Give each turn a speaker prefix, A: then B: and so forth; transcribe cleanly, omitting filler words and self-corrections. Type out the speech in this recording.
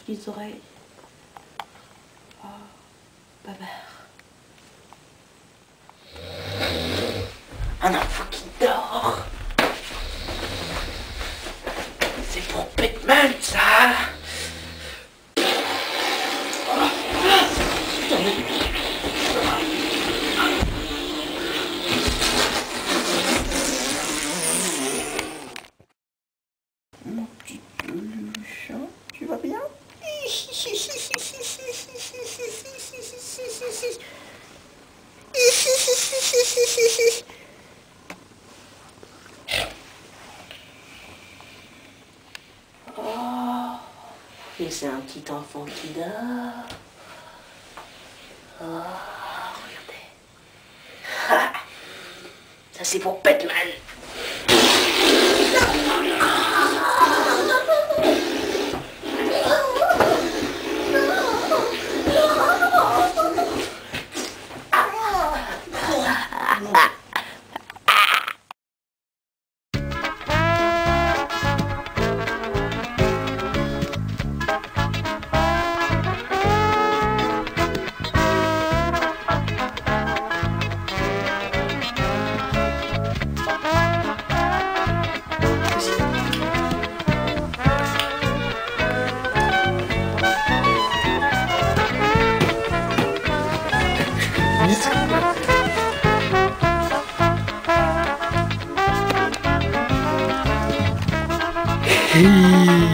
A: les oreilles. Oh, pas mère. Un enfant qui dort. C'est pour Batman, ça. Mon petit peluche, hein, tu vas bien? Oh, et c'est un petit enfant qui dort. Oh, regardez. Ça c'est pour Batman.
B: Hey.